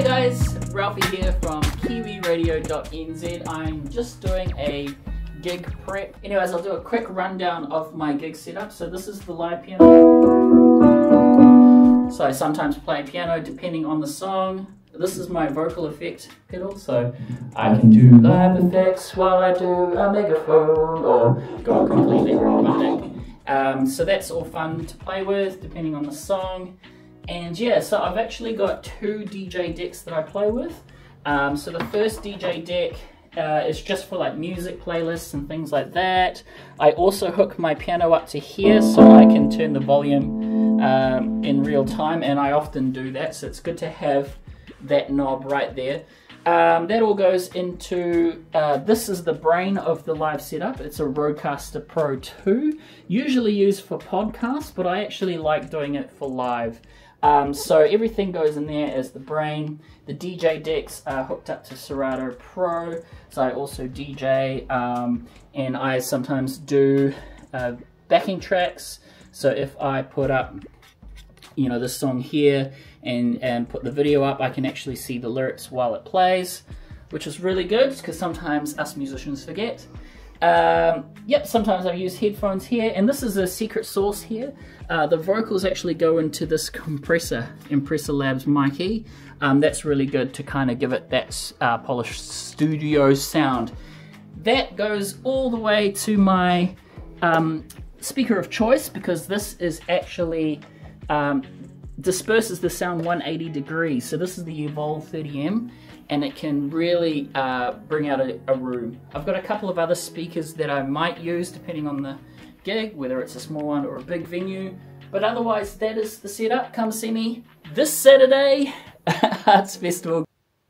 Hey guys, Ralphie here from kiwiradio.nz. I'm just doing a gig prep. Anyways, I'll do a quick rundown of my gig setup. So this is the live piano. So I sometimes play piano depending on the song. This is my vocal effect pedal, so I can do live effects while I do a megaphone or go completely robotic. So that's all fun to play with depending on the song. And yeah, so I've actually got two DJ decks that I play with. So the first DJ deck is just for like music playlists and things like that. I also hook my piano up to here so I can turn the volume in real time, and I often do that, so it's good to have that knob right there. That all goes into, this is the brain of the live setup. It's a Rodecaster Pro 2, usually used for podcasts, but I actually like doing it for live. So everything goes in there as the brain. The DJ decks are hooked up to Serato Pro, so I also DJ, and I sometimes do backing tracks. So if I put up, you know, this song here and put the video up, I can actually see the lyrics while it plays, which is really good because sometimes us musicians forget. Yep, sometimes I use headphones here, and this is a secret sauce here. The vocals actually go into this compressor, Impressor Labs Mikey. That's really good to kind of give it that polished studio sound. That goes all the way to my speaker of choice, because this is actually disperses the sound 180 degrees. So this is the Evolve 30M, and it can really bring out a room. I've got a couple of other speakers that I might use depending on the gig, whether it's a small one or a big venue, but otherwise that is the setup. Come see me this Saturday, Arts Festival.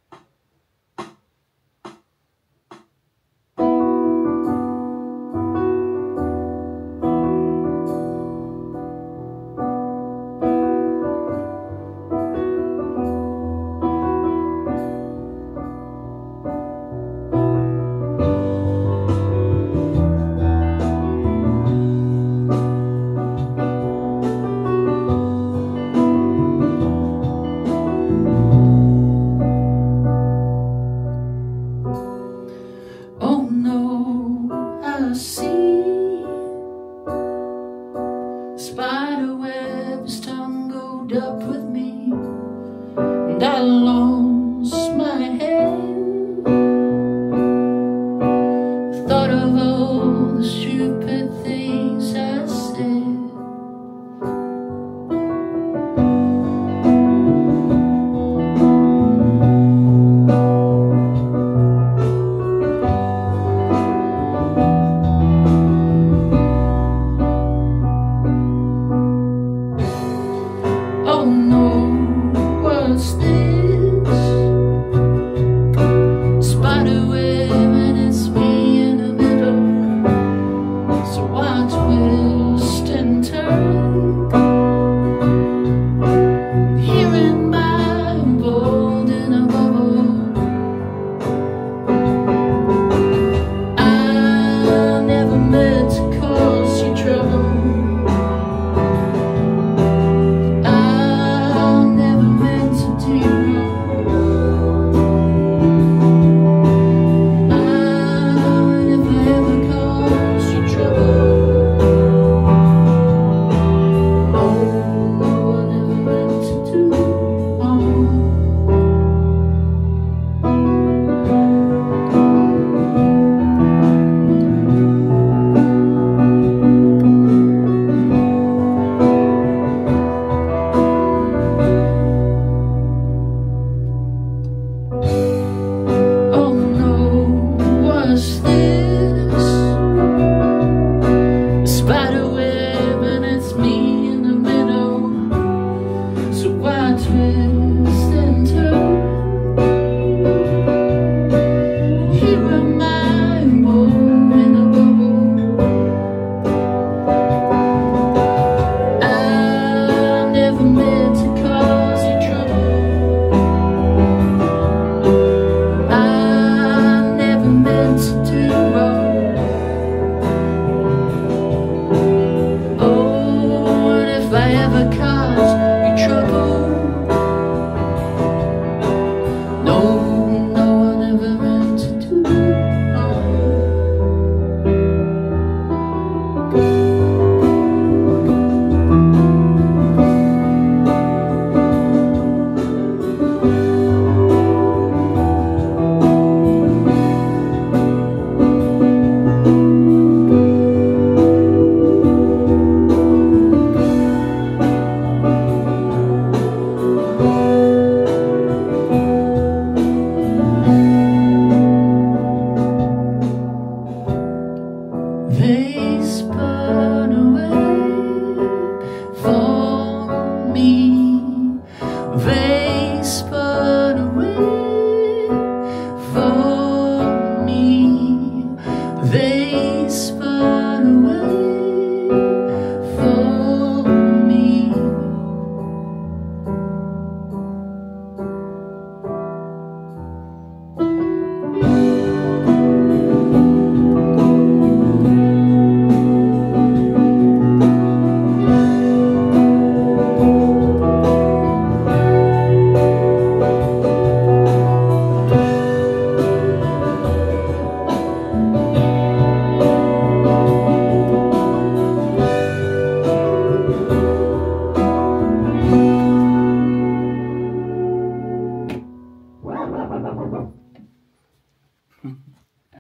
Spiderwebs tangled up with me, and I lost my head. Thought of all the stupid things I said. Oh no, what's this?